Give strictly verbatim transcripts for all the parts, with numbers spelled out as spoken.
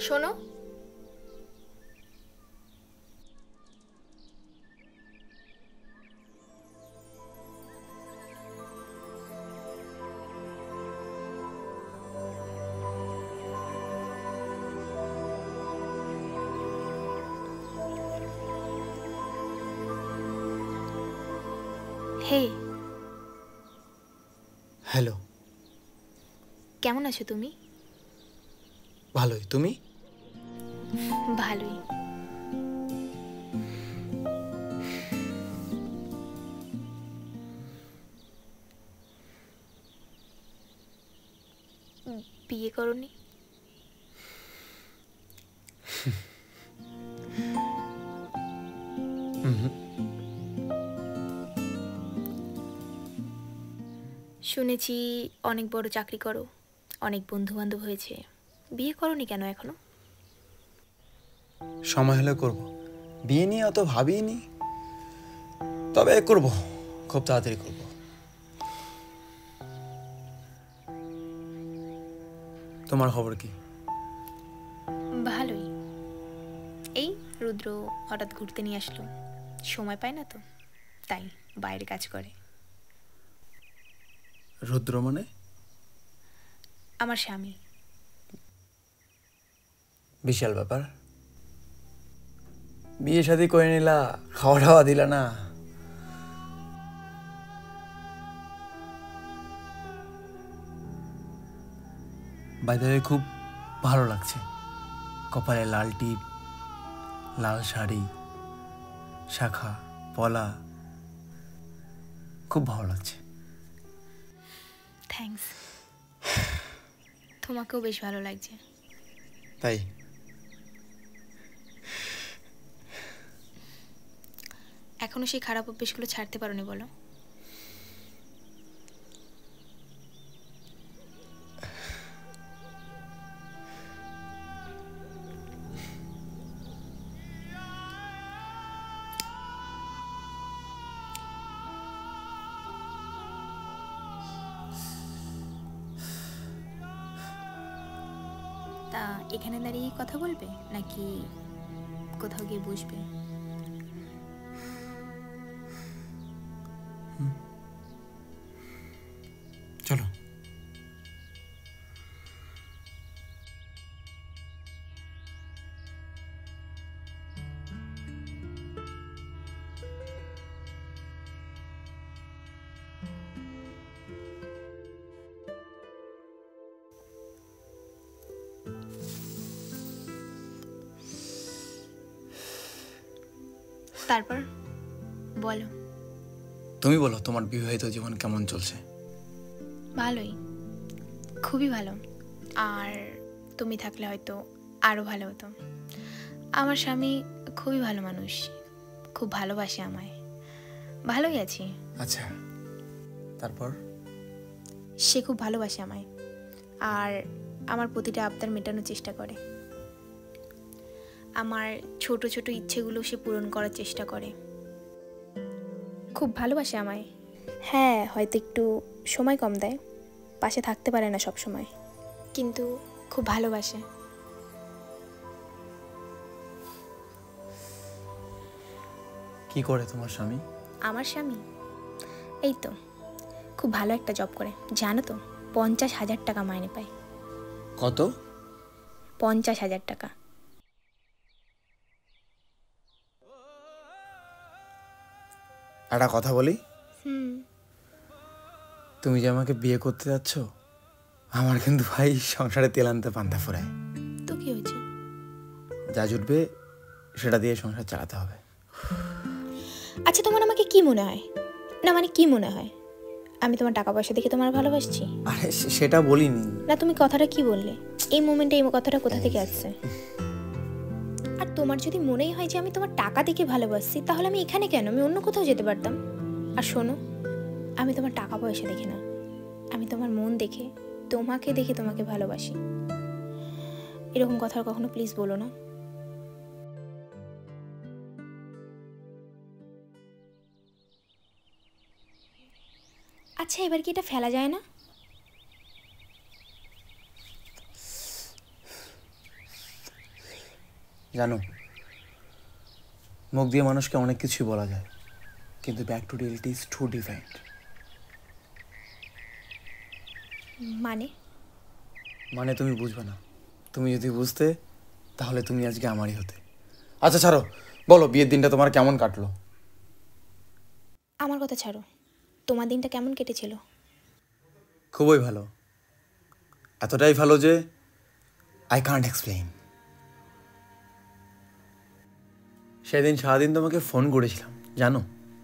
শোনো, হে হ্যালো, কেমন আছো তুমি? ভালোই। তুমি? ভালোই। বিয়ে করনি? শুনেছি অনেক বড় চাকরি করো, অনেক বন্ধু বান্ধব হয়েছে, বিয়ে করনি কেন এখনো? সময় হলে করব। বিয়ে নিয়ে অত ভাবিনি, তবে করব, খুব তাড়াতাড়ি করব। তোমার খবর কি? ভালোই। এই রুদ্র হঠাৎ ঘুরতে নিয়ে আসলো, সময় পায় না তো, তাই বাইরে কাজ করে। রুদ্র মানে? আমার স্বামী। বিশাল ব্যাপার। বিয়ে শাদী করে নিলা, খাওয়া দাওয়া দিলা না। বাইরে খুব ভালো লাগছে। কপালে লাল টিপ, লাল শাড়ি, শাখা পলা, খুব ভালো লাগছে। থ্যাঙ্কস। তোমাকেও বেশ ভালো লাগছে। তাই? এখনো সেই খারাপ অভ্যেসগুলো ছাড়তে পারোনি বলো? তা এখানে দাঁড়িয়ে কথা বলবে নাকি কোথাও গিয়ে বসবে? চলো। তারপর বলো। তুমি বলো, তোমার বিবাহিত জীবন কেমন চলছে? ভালোই, খুবই ভালো। আর তুমি থাকলে হয়তো আরও ভালো হতো। আমার স্বামী খুবই ভালো মানুষ, খুব ভালোবাসে আমায়। ভালোই আছি। আচ্ছা, তারপর? সে খুব ভালোবাসে আমায়, আর আমার প্রতিটা আবদার মেটানোর চেষ্টা করে। আমার ছোট ছোট ইচ্ছেগুলো সে পূরণ করার চেষ্টা করে। খুব ভালোবাসে আমায়। হ্যাঁ, হয়তো একটু সময় কম দেয়, পাশে থাকতে পারে না সব সময়, কিন্তু খুব ভালোবাসে। কি করে তোমার স্বামী? আমার স্বামী এই তো খুব ভালো একটা জব করে, জানো তো, পঞ্চাশ হাজার টাকা মাইনে পায়। কত? পঞ্চাশ হাজার টাকা। একটা কথা বলি? হুম। তুমি যে আমাকে বিয়ে করতে যাচ্ছ, আমার কিন্তু ভাই সংসারে তেল আনতে পান্তা ফুরায়। তো কি হয়েছে? যা জুটবে সেটা দিয়ে সংসার চালাতে হবে। আচ্ছা, তোমার আমাকে কি মনে হয়? না মানে কি মনে হয়, আমি তোমার টাকা পয়সা দেখে তোমার ভালোবাসছি? আরে সেটা বলিনি। না, তুমি কথাটা কি বললে? এই মোমেন্টে এই কথাটা কোথা থেকে আসছে? আর তোমার যদি মনেই হয় যে আমি তোমার টাকা দেখে ভালোবাসছি, তাহলে আমি এখানে কেন? আমি অন্য কোথাও যেতে পারতাম। আর শোনো, আমি তোমার টাকা পয়সা দেখে না, আমি তোমার মন দেখে, তোমাকে দেখে তোমাকে ভালোবাসি। এরকম কথা কখনো প্লিজ বলো না। আচ্ছা, এবার কি এটা ফেলা যায় না? জানো, মুখ দিয়ে মানুষকে অনেক কিছুই বলা যায়, কিন্তু back to reality is too different. মানে মানে তুমি বুঝবে না। তুমি যদি বুঝতে তাহলে তুমি আজকে আমারই হতে। আচ্ছা ছাড়ো, বলো বিয়ের দিনটা তোমার কেমন কাটলো? আমার কথা ছাড়ো, তোমার দিনটা কেমন কেটেছিল? খুবই ভালো, এতটাই ভালো যে আই কান্ট এক্সপ্লেইন। সেদিন সারাদিন তোমাকে ফোন করেছিলাম, জানো?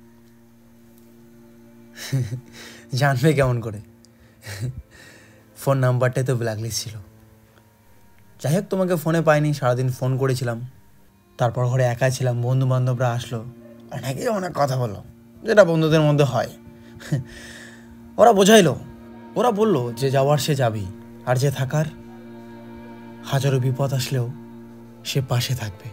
জানবে কেমন করে? ফোন নাম্বারটাই তো ব্ল্যাকলিস্ট ছিল। যাই হোক, তোমাকে ফোনে পাইনি, সারাদিন ফোন করেছিলাম। তারপর ঘরে একা ছিলাম, বন্ধু বান্ধবরা আসলো, অনেকে অনেক কথা বললো, যেটা বন্ধুদের মধ্যে হয়। ওরা বোঝাইলো, ওরা বললো যে যাওয়ার সে যাবি, আর যে থাকার হাজারো বিপদ আসলেও সে পাশে থাকবে।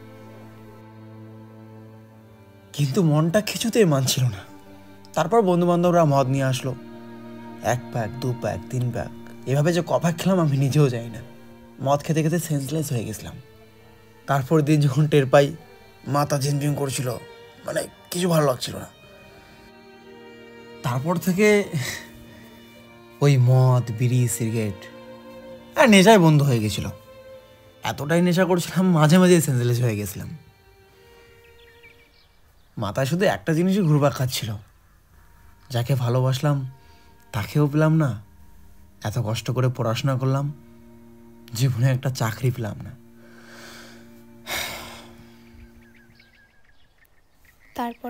কিন্তু মনটা কিছুতেই মানছিল না। তারপর বন্ধু বান্ধবরা মদ নিয়ে আসলো, এক প্যাক, দু প্যাক, তিন প্যাক, এভাবে যে কপাক খেলাম আমি নিজেও যাই না। মদ খেতে খেতে সেন্সলেস হয়ে গেছিলাম। তারপর দিন যখন টের পাই, মাথা ঝিমঝিম করছিল, মানে কিছু ভালো লাগছিল না। তারপর থেকে ওই মদ, বিড়ি, সিগারেট আর নেশায় বন্ধ হয়ে গেছিল। এতটাই নেশা করছিলাম, মাঝে মাঝে সেন্সলেস হয়ে গেছিলাম। মাথায় শুধু একটা জিনিসই ঘুরপাক খাচ্ছিল, যাকে ভালোবাসলাম তাকেও পেলাম না, এত কষ্ট করে পড়াশোনা করলাম, জীবনে একটা চাকরি পেলাম না। তারপর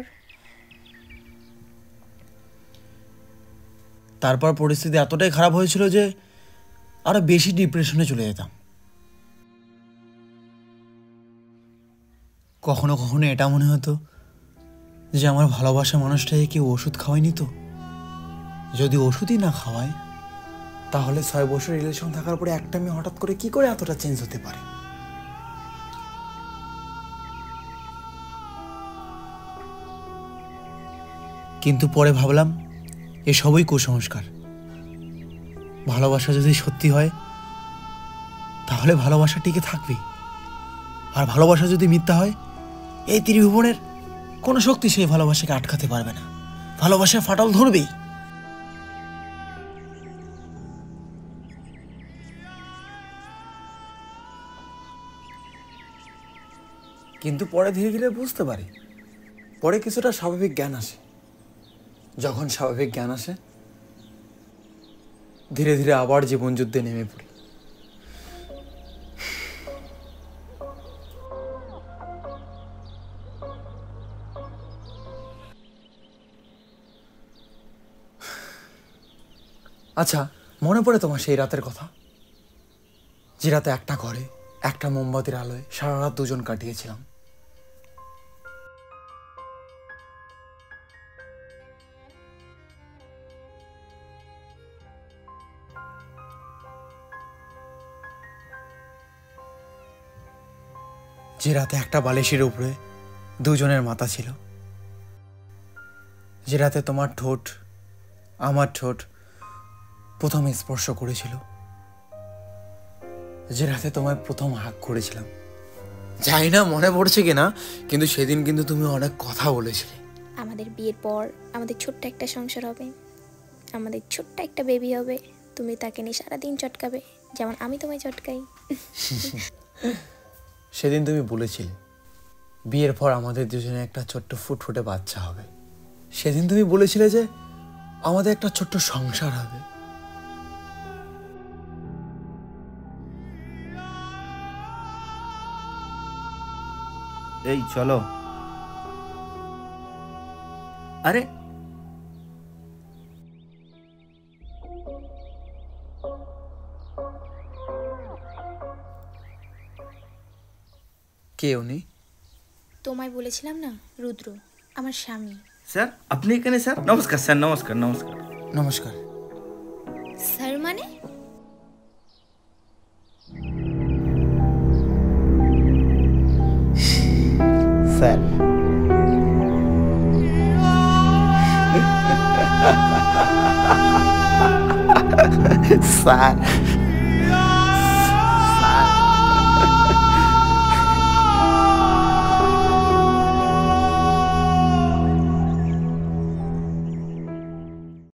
তারপর পরিস্থিতি এতটাই খারাপ হয়েছিল যে আরো বেশি ডিপ্রেশনে চলে যেতাম। কখনো কখনো এটা মনে হতো যে আমার ভালোবাসা মানুষটাকে কেউ ওষুধ খাওয়ায়নি তো। যদি ওষুধই না খাওয়ায়, তাহলে ছয় বছর রিলেশন থাকার পরে একটা মেয়ে হঠাৎ করে কি করে এতটা চেঞ্জ হতে পারে? কিন্তু পরে ভাবলাম এসবই কুসংস্কার। ভালোবাসা যদি সত্যি হয় তাহলে ভালোবাসা টিকে থাকবে, আর ভালোবাসা যদি মিথ্যা হয়, এই ত্রিভুবনের কোনো শক্তি সেই ভালোবাসাকে আটকাতে পারবে না। ভালোবাসা ফাটল ধরবেই। কিন্তু পরে ধীরে ধীরে বুঝতে পারি, পরে কিছুটা স্বাভাবিক জ্ঞান আসে। যখন স্বাভাবিক জ্ঞান আসে, ধীরে ধীরে আবার জীবন যুদ্ধে নেমে পড়ি। আচ্ছা, মনে পড়ে তোমার সেই রাতের কথা, যে রাতে একটা ঘরে একটা মোমবাতির আলোয় সারা রাত দুজন কাটিয়েছিলাম? যে রাতে একটা বালিশের উপরে দুজনের মাথা ছিল, যে রাতে তোমার ঠোঁট আমার ঠোঁট প্রথমে স্পর্শ করেছিল, যে রাতে তোমায় প্রথম হাগ করেছিলাম। জানি না মনে পড়ছে কিনা, কিন্তু সেদিন কিন্তু তুমি অনেক কথা বলেছিলে। আমাদের বিয়ের পর আমাদের ছোট্ট একটা সংসার হবে, আমাদের ছোট্ট একটা বেবি হবে, তুমি তাকে নিয়ে সারাদিন চটকাবে যেমন আমি তোমায় চটকাই। সেদিন তুমি বলেছিলে বিয়ের পর আমাদের দুজনে একটা ছোট্ট ফুটফুটে বাচ্চা হবে। সেদিন তুমি বলেছিলে যে আমাদের একটা ছোট্ট সংসার হবে। এই চলো। আরে কে উনি? তোমায় বলেছিলাম না, রুদ্র, আমার স্বামী। স্যার আপনি এখানে? স্যার নমস্কার। স্যার নমস্কার। নমস্কার নমস্কার। স্যার মানে? স্যার। স্যার